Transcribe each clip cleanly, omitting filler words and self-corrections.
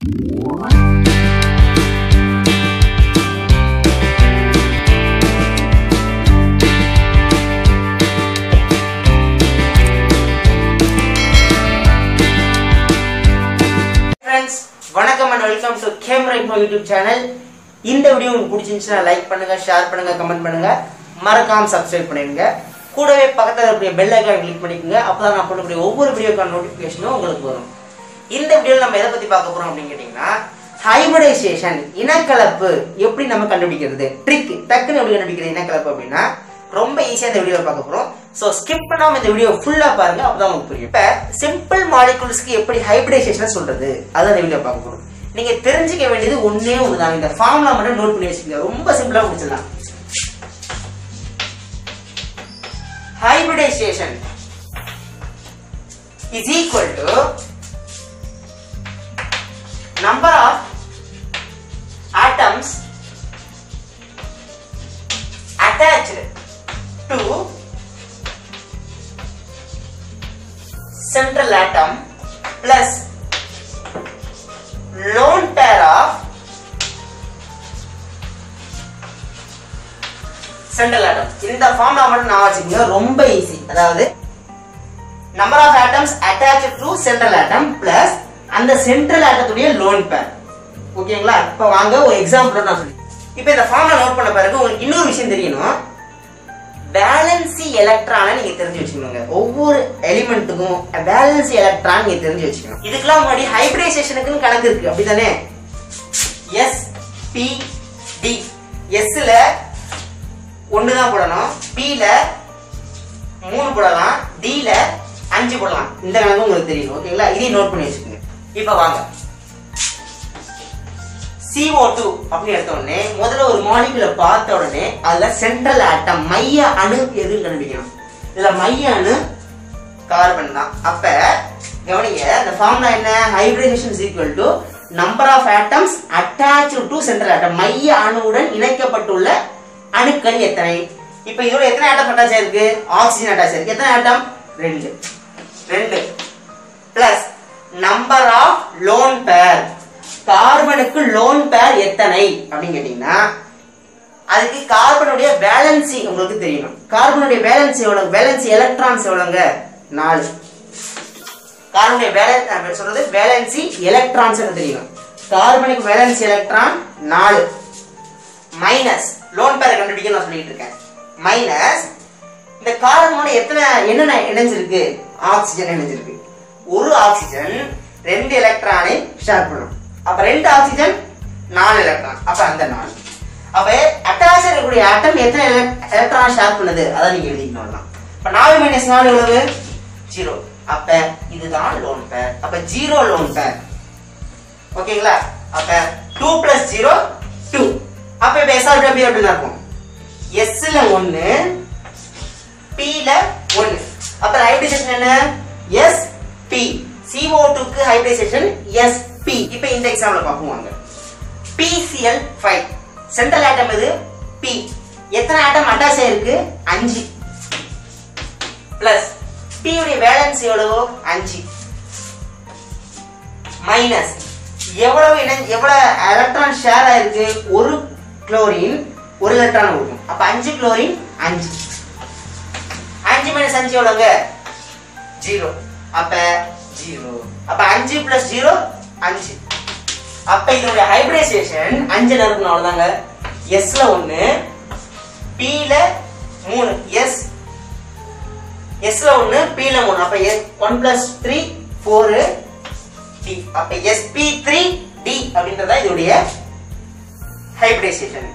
வணக்கம் and welcome to Camera YouTube channel. இந்த video உங்களுக்கு பிடிச்சிருந்துச்சுனா லைக் பண்ணுங்க, ஷேர் பண்ணுங்க, கமெண்ட் பண்ணுங்க, மறக்காம Subscribe பண்ணிடுங்க. கூடவே பக்கத்துல இருக்க பெல் ஐகானை கிளிக் பண்ணிக்கங்க. அப்பதான் நான் போடக்கூடிய ஒவ்வொரு வீடியோக்கான நோட்டிஃபிகேஷனும் உங்களுக்கு வரும். இந்த வீடியோல நம்ம எதை பத்தி பார்க்க போறோம் அப்படினு கேட்டிங்கனா ஹைபிரிடைசேஷன், இனக்கலப்பு எப்படி நம்ம கண்டுபிடிக்கிறது, ட்ரிக் டக்குன்னு எப்படி கண்டுபிடிக்கிறது இனக்கலப்பு அப்படினா ரொம்ப ஈஸியா இந்த வீடியோல பார்க்க போறோம். சோ ஸ்கிப் பண்ணாம இந்த வீடியோ ஃபுல்லா பாருங்க, அப்பதான் உங்களுக்கு புரியும். இப்ப சிம்பிள் மாலிகுல்ஸ்க்கு எப்படி ஹைபிரிடைசேஷன் சொல்றது அத இந்த வீடியோ பார்க்க போறோம். நீங்க தெரிஞ்சிக்க வேண்டியது ஒண்ணே ஒண்ணுதான். இந்த ஃபார்முலா மட்டும் நோட் பண்ணி வச்சுக்கங்க, ரொம்ப சிம்பிளா முடிச்சிடலாம். Hybridization is equal to number of atoms attached to central atom plus lone pair of central atom. இந்த ஃபார்முலா மட்டும் நான் வச்சுக்கங்க, ரொம்ப ஈஸி. அதாவது number of atoms attached to central atom plus அந்த central atomத்துடைய lone pair. ஓகேங்களா? இப்போ வாங்க ஒரு எக்ஸாம்பிள் நான் சொல்லி. இப்போ இந்த ஃபார்முலா நோட் பண்ண பிறகு உங்களுக்கு இன்னொரு விஷயம் தெரியணும். வேலன்சி எலக்ட்ரானை நீங்க தெரிஞ்சு வச்சுக்கணுங்க. ஒவ்வொரு எலிமெண்ட்டுக்கும் வேலன்சி எலக்ட்ரான் நீங்க தெரிஞ்சு வச்சுக்கணும். இதுக்கெல்லாம் முன்னாடி ஹைபிரிடைசேஷனுக்கு கணக்கு இருக்கு, அப்படிதானே? S P D. S ல 1 தான் போடணும், P ல 3 போடலாம், D ல 5 போடலாம். இந்த கணக்கு உங்களுக்கு தெரியும். ஓகேங்களா? இதையும் நோட் பண்ணி வச்சுக்கோங்க. இப்போ வாங்க CO2 அப்படி எடுத்த உடனே முதல்ல ஒரு மாலிகுலை பார்த்த உடனே அதுல சென்ட்ரல் ஆட்டம் மைய அணு எதுன்னு கண்டுபிடிக்கணும். இதுல மைய அணு கார்பன் தான். அப்ப கவனிங்க, இந்த ஃபார்முலா என்ன? Hybridization is equal to number of atoms attached to central atom. மைய அணுவுடன் இணைக்கப்பட்டுள்ள அணுக்கள் எத்தனை? இப்ப இதோட எத்தனை ஆட்டம் அட்டாச் ஆயிருக்கு? ஆக்சிஜன் அட்டாச் ஆயிருக்கு. எத்தனை atom? 2 plus number of lone pair. கார்பனுக்கு லோன் பேர் எத்தனை அப்படின்னு கேட்டீங்கன்னா அதுக்கு கார்பனுடைய வேலன்சி உங்களுக்கு தெரியணும். கார்பனுடைய வேலன்சி எவ்வளவு? வேலன்சி எலக்ட்ரான்ஸ் எவ்வளவுங்க? 4. கார்பனுடைய வேலன்சி சொல்றது வேலன்சி எலக்ட்ரான்ஸ் தெரியணும். கார்பனுக்கு valency electron 4 minus lone pair கண்டுபிடிக்க நான் சொல்லிட்டு இருக்கேன். மைனஸ் இந்த கார்பனோட எத்தனை என்னென்ன இணைஞ்சிருக்கு? ஆக்சிஜன் இணைஞ்சிருக்கு. ஒரு ஆக்சிஜன் 2 எலக்ட்ரானை ஷேர் பண்ணும். அப்ப 2 ஆக்சிஜன் 4 எலக்ட்ரான். அப்ப அந்த 4. அப்ப அட்டாச் இருக்கக்கூடிய ஆட்டம் எத்தனை எலக்ட்ரான் ஷேர் பண்ணுது அத நீங்க எழுதிக்கணும். அப்ப 4 - 4 எவ்வளவு? 0. அப்ப இதுதான் லோன் பேர். அப்ப 0 லோன் பேர். ஓகேங்களா? அப்ப 2 + 0 2. அப்ப இப்ப SRW எப்படி இருக்கும்? S ல 1, P ல 1. அப்ப ஹைபிரிடைசேஷன் என்ன? SP. CO2 க்கு ஹைபிரிடைசேஷன் SP. இப்போ இந்த எக்ஸாம்பிள் பாப்போம். PCl5 சென்ட்ரல் ஆட்டம் எது? P. எத்தனை ஆட்டம் அட்டாச் ஆயிருக்கு? 5 பிளஸ் P உடைய வேலன்ஸ் எவ்வளவு? 5 மைனஸ் எவ்வளவு எலக்ட்ரான் ஷேர் ஆயிருக்கு? ஒரு குளோரின் 1 எலக்ட்ரான் இருக்கும். அப்ப 5 குளோரின் 5. 5 - 5 எவ்வளவுங்க? 0. அப்ப 0. அப்ப 5 + 0 5. அப்ப இதோட ஹைபிரிடைசேஷன் 5 ல இருக்கணும். அவ்வளவுதாங்க. S ல 1, P ல 3. S ல 1, P ல 3. அப்ப 1 + 3 4 D. அப்ப sp3d அப்படின்றதா இதோட ஹைபிரிடைசேஷன்.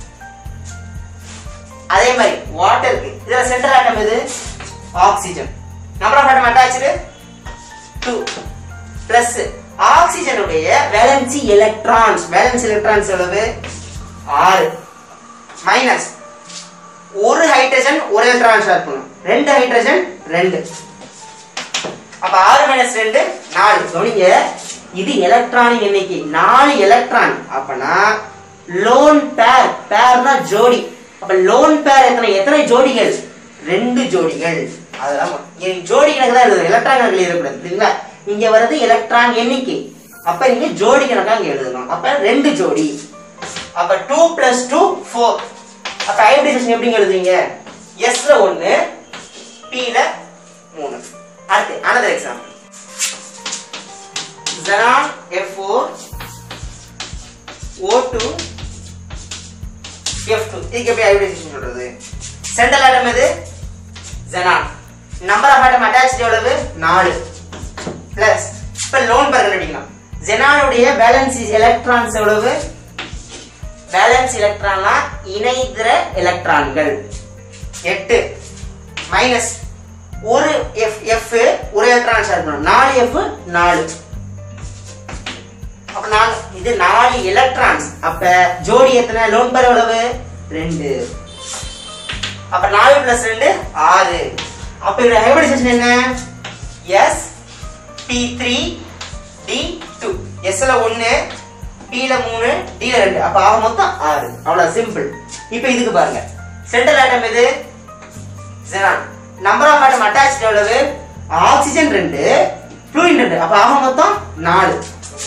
அதே மாதிரி வாட்டருக்கு இதுல சென்ட்ரல் ஆட்டம் எது? Oxygen. Number of atom attached 2 plus oxygen உடைய வேலன்சி எலக்ட்ரான்ஸ் எவ்வளவு? 6 மைனஸ் ஒரு ஹைட்ரஜன் 1 எலக்ட்ரான் ஷேர் பண்ணும். 2 ஹைட்ரஜன் 2. அப்ப 6 - 2 4. கவனிங்க, இது எலக்ட்ரானின் எண்ணிக்கை 4 எலக்ட்ரான். அப்பனா லோன் பேர், பேர்னா ஜோடி. அப்ப லோன் பேர் எத்தனை ஜோடிகள்? 2 ஜோடிகள். அதெல்லாம் ஜோடி கணக்கு தான் எழுதுறோம், எலக்ட்ரான் கணக்கு எழுதக்கூடாது. சரிங்களா? இங்க வருது எலக்ட்ரான் எண்ணிக்கை. அப்ப நீங்க ஜோடி கணக்கா இங்க எழுதணும். அப்ப 2 ஜோடி. அப்ப 2 + 2 4. அப்ப ஹைபிரிடைசேஷன் எப்படி எழுதுவீங்க? S ல 1, P ல 3. அடுத்து another example. Xenon F4 O2 F2. இதுக்கு எப்படி ஹைபிரிடைசேஷன் சொல்றது? சென்ட்ரல் ஆட்டம் எது? Xenon. Number of atom attached எவ்வளவு? 4 பிளஸ் இப்ப லோன் பேர் கண்டுபிடிக்கலாம். Xenon உடைய வேலன்ஸ் எலக்ட்ரான்ஸ் எவ்வளவு? வேலன்ஸ் எலக்ட்ரான்னா இணைதிர எலக்ட்ரான்கள் 8 மைனஸ் ஒரு F ஒரு எலக்ட்ரான் ஷேர் பண்ணனும். 4 F 4. அப்ப இது 4 எலக்ட்ரான்ஸ். அப்ப ஜோடி எத்தனை? லோன் பேர் எவ்வளவு? 2. அப்ப 4 + 2 6. அப்ப இதோட ஹைபிரிடைசேஷன் என்ன? S P3 D2. S ல 1, P ல 3, D ல 2. அப்ப ஆக மொத்தம் 6. அவ்வளவு சிம்பிள். இப்போ இதுக்கு பாருங்க. சென்ட்ரல் ஆட்டம் எது? Xenon. Number of atom attached எவ்வளவு? Oxygen 2, fluorine 2. அப்ப ஆக மொத்தம் 4.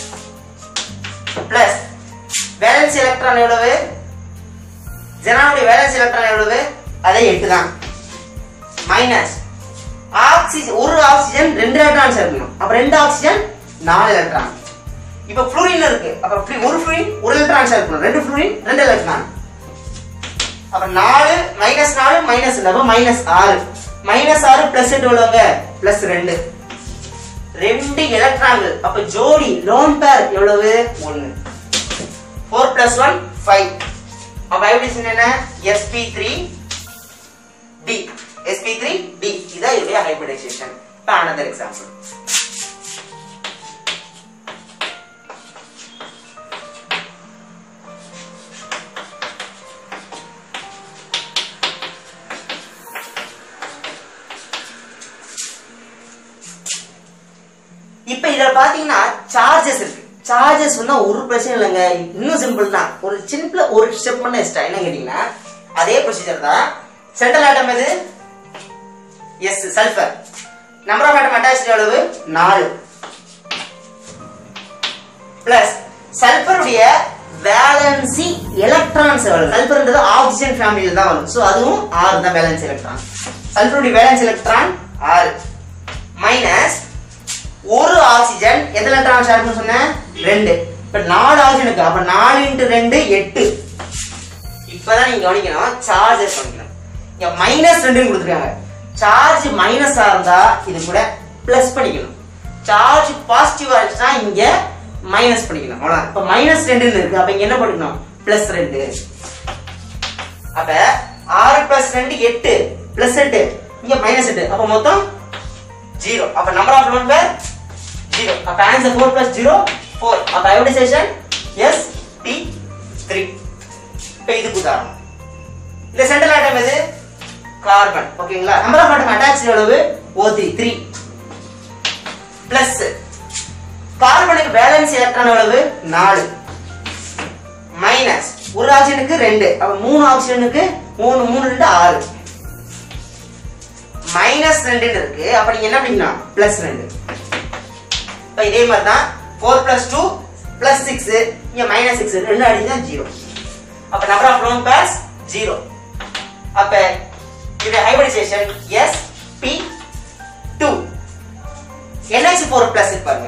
பிளஸ் வேலன்ஸ் எலக்ட்ரான் எவ்வளவு? Xenon உடைய வேலன்ஸ் எலக்ட்ரான் எவ்வளவு? அதே 8 தான். மைனஸ் ஆக்ஸிஜன் ஒரு ஆக்ஸிஜன் 2 எலக்ட்ரான் சேர்க்கணும். அப்ப 2 ஆக்ஸிஜன் 4 எலக்ட்ரான். இப்ப ஃப்ளூரின் இருக்கு. அப்ப ஒரு ஃப்ளூரின் ஒரு எலக்ட்ரான் சேர்க்கணும். 2 ஃப்ளூரின் 2 எலக்ட்ரான். அப்ப 4 மைனஸ் 4 மைனஸ் 2 அப்ப -6. -6 பிளஸ் 8 எவ்வளவுங்க? +2. 2 எலக்ட்ரான்கள். அப்ப ஜோடி லோன் பேர் எவ்வளவு? 1. 4 + 1 5. அப்ப ஹைபிரிடைசேஷன் என்ன? sp3 D. sp3 D. இதான் இதோட ஹைபிரிடைசேஷன். இப்போ another example. இப்போ இத பாத்தீங்கன்னா சார்ஜஸ் இருக்கு. சார்ஜஸ் வந்து ஒரு பிரச்சனை இல்லங்க. இன்னும் சிம்பிள் தான். ஒரு சிம்பிளா ஒரு ஸ்டெப் பண்ண எக்ஸ்ட்ரா என்ன கேட்டிங்கன்னா அதே ப்ரொசீஜர் தான். சென்ட்ரல் ஆட்டம் எது? S sulphur. Number of atom attached எவ்வளவு? 4 பிளஸ் சல்ஃபர் உடைய வேலன்சி எலக்ட்ரான்ஸ் எவ்வளவு? சல்ஃபர்ன்றது ஆக்ஸிஜன் ஃபேமிலில தான் வரும். சோ அதுவும் 6 தான் வேலன்சி எலக்ட்ரான். சல்ஃபர் உடைய வேலன்சி எலக்ட்ரான் 6 மைனஸ் ஒரு ஆக்ஸிஜன் எத்தனை எலக்ட்ரான் ஷேர் பண்ண சொன்னேன்? 2. இப்ப 4 ஆக்ஸிஜனுக்கு அப்ப 4 × 2 8. இப்பதான் நீங்க கவனிக்கணும். சார்ஜஸ் கவனிக்கணும். இங்க -2 கொடுத்திருக்காங்க. சார்ஜ் மைனஸா இருந்தா இது கூட பிளஸ் பண்ணிக்கணும். சார்ஜ் பாசிட்டிவா இருந்துச்சுனா இங்க மைனஸ் பண்ணிக்கணும். அவ்வளவுதான். இப்ப -2 இருக்கு. அப்ப இங்க என்ன பண்ணிக்கணும்? +2. அப்ப 6 + 2 8 +8 இங்க -8. அப்ப மொத்தம் 0. அப்ப நம்பர் ஆஃப் லோன் பேர் 0. அப்ப ஆன்சர் 4 + 0 4. அப்ப ஹைபிரிடைசேஷன் sp3. இப்போ இதுக்கு உதாரணம். இந்த சென்ட்ரல் ஆட்டம் எது? கார்பன். ஓகேங்களா? நம்பர் ஆஃப் ஆட்டம் அட்டாச்ட் எவ்வளவு? O3 3 பிளஸ் கார்பனுக்கு வேலன்ஸ் எலக்ட்ரான் எவ்வளவு? 4 மைனஸ் ஒரு ஆக்சிஜனுக்கு 2. அப்ப 3 ஆக்சிஜனுக்கு 3 3 2 6 -2 இருக்கு. அப்ப நீங்க என்ன பண்ணீங்க? +2. இப்ப இதே மாதிரி தான் 4 + 2 + 6 இங்க -6 ரெண்டு அடிச்சா 0. அப்ப நம்பர் ஆஃப் லோன் பேர்ஸ் 0. அப்ப இது ஹைபிரிடைசேஷன் sp2. NH4+ பாருங்க.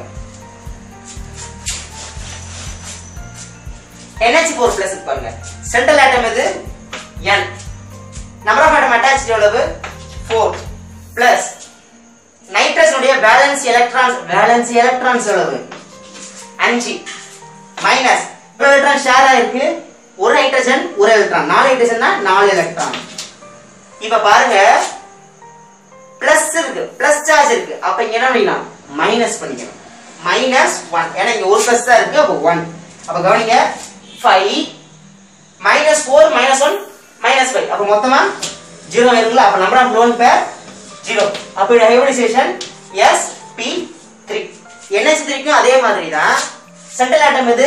NH4+ பாருங்க. சென்ட்ரல் ஆட்டம் எது? N. Number of atom attached எவ்வளவு? 4 பிளஸ் நைட்ரஸ் உடைய வேலன்ஸ் எலக்ட்ரான்ஸ் எவ்வளவு? 5 மைனஸ் எலக்ட்ரான் ஷேர் ஆயிருக்கு. ஒரு ஹைட்ரஜன் ஒரு எலக்ட்ரான். 4 ஹைட்ரஜன் தான் 4 எலக்ட்ரான். இப்ப பாருங்க பிளஸ் இருக்கு. பிளஸ் சார்ஜ் இருக்கு. அப்ப இங்க என்ன பண்ணலாம்? மைனஸ் பண்ணிக்கணும். -1. ஏன்னா இங்க ஒரு பிளஸ் தான் இருக்கு. அப்ப 1. அப்ப கவனிங்க 5 -4 -1 -5. அப்ப மொத்தமா 0 இருக்குல்ல. அப்ப நம்பர் ஆஃப் லோன் பேர் 0. அப்ப இது ஹைபிரிடைசேஷன் sp3. NH3 க்கும் அதே மாதிரி தான். சென்ட்ரல் ஆட்டம் எது?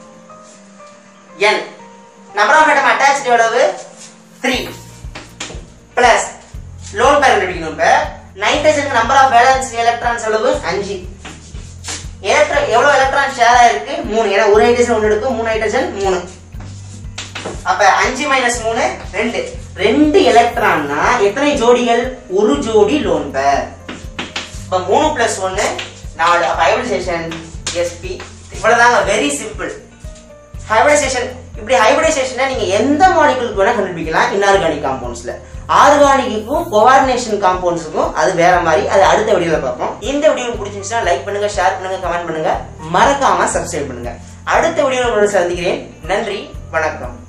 N. Number of atom attached எவ்வளவு? 3 பிளஸ் லோன் பேர் கண்டுபிடிக்கணும். இப்ப நைட்ரஜனுக்கு நம்பர் ஆஃப் வேலன்ஸ் எலக்ட்ரான்ஸ் எவ்வளவு? 5 எவ்வளவு எலக்ட்ரான் ஷேர் ஆயிருக்கு 3. ஏன்னா ஒரு ஹைட்ரஜன் 1 எடுக்கும், 3 ஹைட்ரஜன் 3. அப்ப 5 - 3 2. 2 எலக்ட்ரான்னா எத்தனை ஜோடிகள்? ஒரு ஜோடி லோன் பேர். இப்ப 3 + 1 4. அப்ப ஹைபிரிடைசேஷன் sp. இவ்வளவுதாங்க, வெரி சிம்பிள். ஹைபிரிடைசேஷன் இப்படி ஹைபிரிடைசேஷனை நீங்க எந்த மாலிகுலுக்கு வேணா கண்டுபிடிக்கலாம் இன்ஆர்கானிக் காம்பவுண்ட்ஸ்ல. ஆர்கானிக்கும் கோஆர்டினேஷன் காம்பவுண்ட்ஸுக்கும் அது வேற மாதிரி. அது அடுத்த வீடியோல பார்ப்போம். இந்த வீடியோ பிடிச்சிருந்துச்சுன்னா லைக் பண்ணுங்க, ஷேர் பண்ணுங்க, கமெண்ட் பண்ணுங்க, மறக்காம சப்ஸ்கிரைப் பண்ணுங்க. அடுத்த வீடியோல உங்களை சந்திக்கிறேன். நன்றி, வணக்கம்.